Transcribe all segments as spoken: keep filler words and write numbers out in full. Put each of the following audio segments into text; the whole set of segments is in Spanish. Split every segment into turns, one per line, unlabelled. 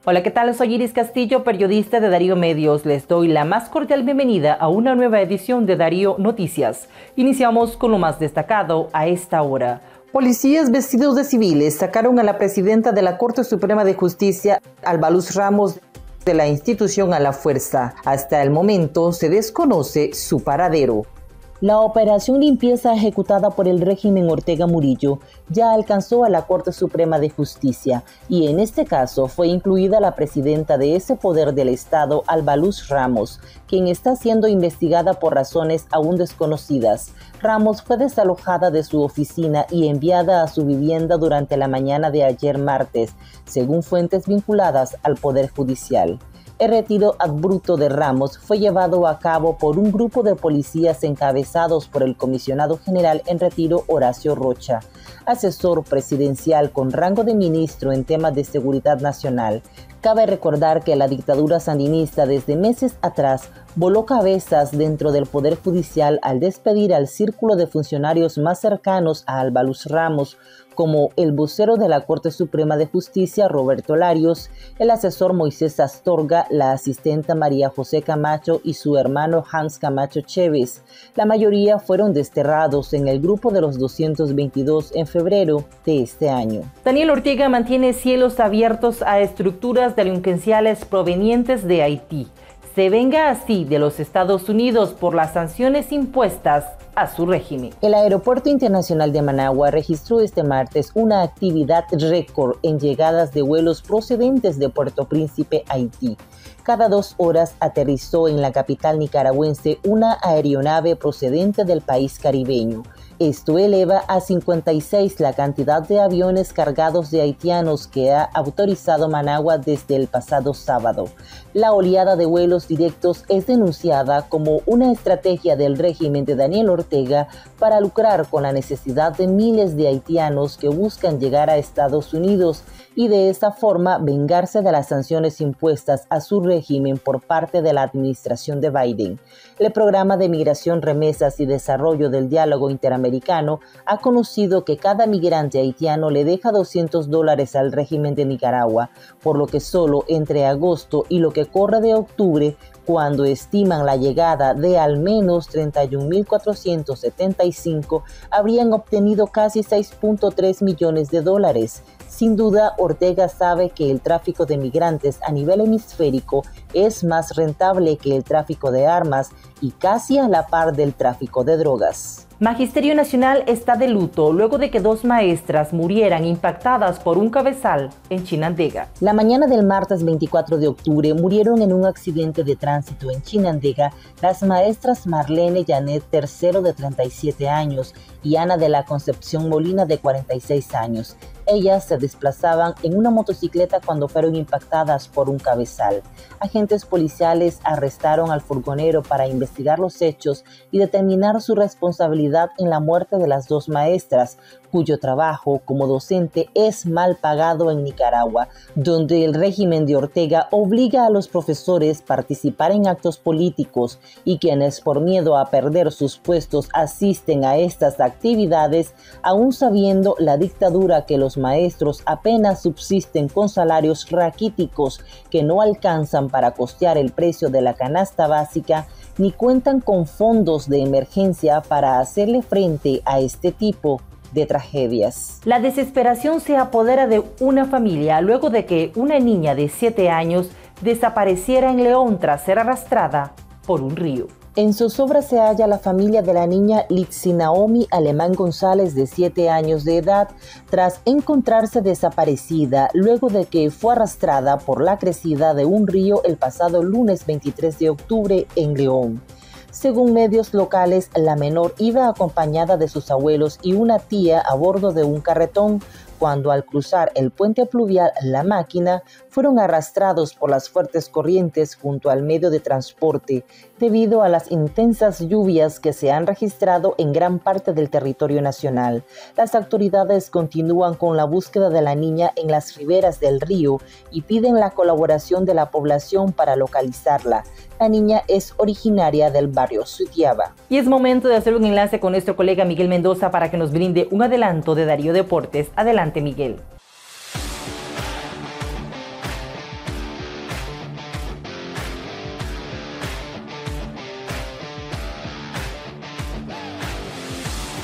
Hola, ¿qué tal? Soy Iris Castillo, periodista de Darío Medios. Les doy la más cordial bienvenida a una nueva edición de Darío Noticias. Iniciamos con lo más destacado a esta hora. Policías vestidos de civiles sacaron a la presidenta de la Corte Suprema de Justicia, Alba Luz Ramos, de la institución a la fuerza. Hasta el momento se desconoce su paradero. La operación limpieza ejecutada por el régimen Ortega Murillo ya alcanzó a la Corte Suprema de Justicia y en este caso fue incluida la presidenta de ese poder del Estado, Alba Luz Ramos, quien está siendo investigada por razones aún desconocidas. Ramos fue desalojada de su oficina y enviada a su vivienda durante la mañana de ayer martes, según fuentes vinculadas al Poder Judicial. El retiro abrupto de Ramos fue llevado a cabo por un grupo de policías encabezados por el comisionado general en retiro Horacio Rocha, asesor presidencial con rango de ministro en temas de seguridad nacional. Cabe recordar que la dictadura sandinista desde meses atrás voló cabezas dentro del Poder Judicial al despedir al círculo de funcionarios más cercanos a Alba Luz Ramos, como el vocero de la Corte Suprema de Justicia, Roberto Larios, el asesor Moisés Astorga, la asistenta María José Camacho y su hermano Hans Camacho Chévez. La mayoría fueron desterrados en el grupo de los doscientos veintidós en febrero de este año. Daniel Ortega mantiene cielos abiertos a estructuras delincuenciales provenientes de Haití. Se venga así de los Estados Unidos por las sanciones impuestas a su régimen. El Aeropuerto Internacional de Managua registró este martes una actividad récord en llegadas de vuelos procedentes de Puerto Príncipe, Haití. Cada dos horas aterrizó en la capital nicaragüense una aeronave procedente del país caribeño. Esto eleva a cincuenta y seis la cantidad de aviones cargados de haitianos que ha autorizado Managua desde el pasado sábado. La oleada de vuelos directos es denunciada como una estrategia del régimen de Daniel Ortega para lucrar con la necesidad de miles de haitianos que buscan llegar a Estados Unidos y de esa forma vengarse de las sanciones impuestas a su régimen por parte de la administración de Biden. El Programa de Migración, Remesas y Desarrollo del Diálogo Interamericano ha conocido que cada migrante haitiano le deja doscientos dólares al régimen de Nicaragua, por lo que solo entre agosto y lo que corre de octubre, cuando estiman la llegada de al menos treinta y un mil cuatrocientos setenta y cinco, habrían obtenido casi seis punto tres millones de dólares. Sin duda, Ortega sabe que el tráfico de migrantes a nivel hemisférico es más rentable que el tráfico de armas y casi a la par del tráfico de drogas. Magisterio Nacional está de luto luego de que dos maestras murieran impactadas por un cabezal en Chinandega. La mañana del martes veinticuatro de octubre murieron en un accidente de tránsito en Chinandega las maestras Marlene Janet Tercero de treinta y siete años y Ana de la Concepción Molina de cuarenta y seis años. Ellas se desplazaban en una motocicleta cuando fueron impactadas por un cabezal. Agentes policiales arrestaron al furgonero para investigar los hechos y determinar su responsabilidad en la muerte de las dos maestras, cuyo trabajo como docente es mal pagado en Nicaragua, donde el régimen de Ortega obliga a los profesores a participar en actos políticos y quienes por miedo a perder sus puestos asisten a estas actividades, aún sabiendo la dictadura que los maestros apenas subsisten con salarios raquíticos que no alcanzan para costear el precio de la canasta básica, ni cuentan con fondos de emergencia para hacerle frente a este tipo de tragedias. La desesperación se apodera de una familia luego de que una niña de siete años desapareciera en León tras ser arrastrada por un río. En zozobra se halla la familia de la niña Litsi Naomi Alemán González, de siete años de edad, tras encontrarse desaparecida luego de que fue arrastrada por la crecida de un río el pasado lunes veintitrés de octubre en León. Según medios locales, la menor iba acompañada de sus abuelos y una tía a bordo de un carretón, cuando al cruzar el puente pluvial La Máquina fueron arrastrados por las fuertes corrientes junto al medio de transporte debido a las intensas lluvias que se han registrado en gran parte del territorio nacional. Las autoridades continúan con la búsqueda de la niña en las riberas del río y piden la colaboración de la población para localizarla. La niña es originaria del barrio Suitiaba. Y es momento de hacer un enlace con nuestro colega Miguel Mendoza para que nos brinde un adelanto de Darío Deportes. Adelante, Miguel.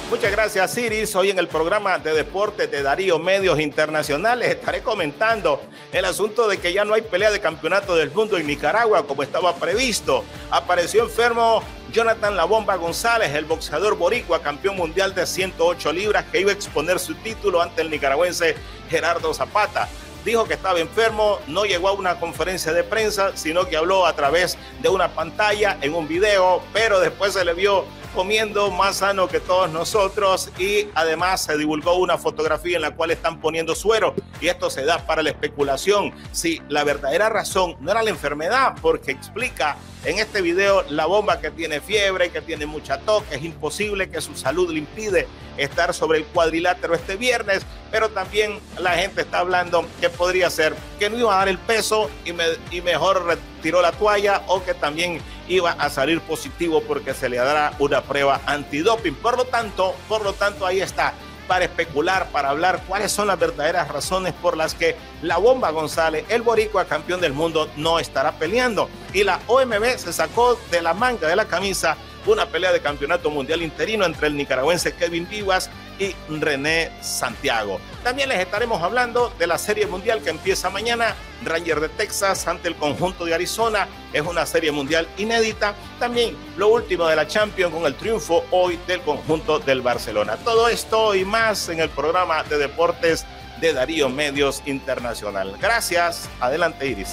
Muchas gracias, Iris. Hoy en el programa de deportes de Darío Medios Internacionales estaré comentando el asunto de que ya no hay pelea de campeonato del mundo en Nicaragua como estaba previsto. Apareció enfermo Jonathan La Bomba González, el boxeador boricua, campeón mundial de ciento ocho libras, que iba a exponer su título ante el nicaragüense Gerardo Zapata. Dijo que estaba enfermo, no llegó a una conferencia de prensa, sino que habló a través de una pantalla en un video, pero después se le vio comiendo más sano que todos nosotros y además se divulgó una fotografía en la cual están poniendo suero y esto se da para la especulación si la verdadera razón no era la enfermedad, porque explica en este video La Bomba que tiene fiebre, que tiene mucha tos, que es imposible, que su salud le impide estar sobre el cuadrilátero este viernes, pero también la gente está hablando que podría ser que no iba a dar el peso y, me, y mejor retiró la toalla, o que también iba a salir positivo porque se le dará una prueba antidoping. Por lo tanto, por lo tanto, ahí está, para especular, para hablar cuáles son las verdaderas razones por las que La Bomba González, el boricua campeón del mundo, no estará peleando. Y la O M B se sacó de la manga de la camisa una pelea de campeonato mundial interino entre el nicaragüense Kevin Vivas y René Santiago. También les estaremos hablando de la Serie Mundial que empieza mañana. Rangers de Texas ante el conjunto de Arizona. Es una Serie Mundial inédita. También lo último de la Champions con el triunfo hoy del conjunto del Barcelona. Todo esto y más en el programa de deportes de Darío Medios Internacional. Gracias. Adelante, Iris.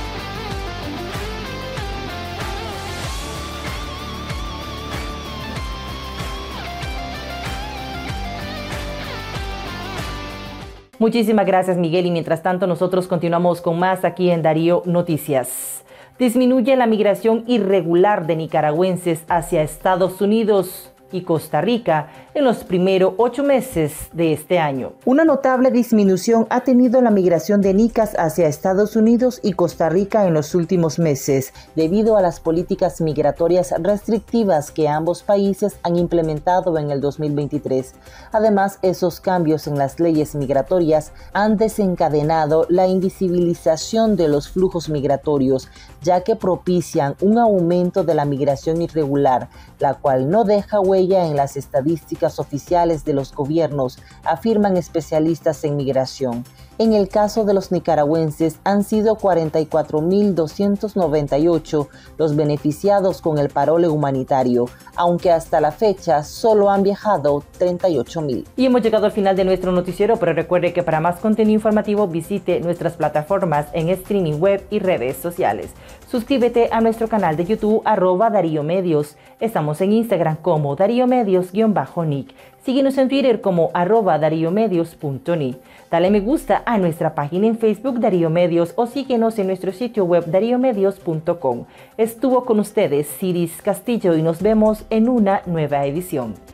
Muchísimas gracias, Miguel, y mientras tanto nosotros continuamos con más aquí en Darío Noticias. Disminuye la migración irregular de nicaragüenses hacia Estados Unidos y Costa Rica en los primeros ocho meses de este año. Una notable disminución ha tenido la migración de nicas hacia Estados Unidos y Costa Rica en los últimos meses, debido a las políticas migratorias restrictivas que ambos países han implementado en el dos mil veintitrés. Además, esos cambios en las leyes migratorias han desencadenado la invisibilización de los flujos migratorios, ya que propician un aumento de la migración irregular, la cual no deja huella en las estadísticas oficiales de los gobiernos, afirman especialistas en migración. En el caso de los nicaragüenses, han sido cuarenta y cuatro mil doscientos noventa y ocho los beneficiados con el parole humanitario, aunque hasta la fecha solo han viajado treinta y ocho mil. Y hemos llegado al final de nuestro noticiero, pero recuerde que para más contenido informativo visite nuestras plataformas en streaming web y redes sociales. Suscríbete a nuestro canal de YouTube, arroba Darío Medios. Estamos en Instagram como Darío Medios-Nick. Síguenos en Twitter como arroba dariomedios punto ni. Dale me gusta a nuestra página en Facebook Darío Medios o síguenos en nuestro sitio web dariomedios punto com. Estuvo con ustedes Iris Castillo y nos vemos en una nueva edición.